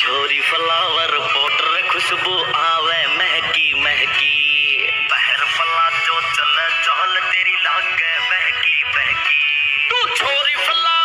छोरी flower powder खुशबू आवे महकी महकी। बहर फला जो चल चहल तेरी लागे बहकी बहकी। तू छोरी फ्लावर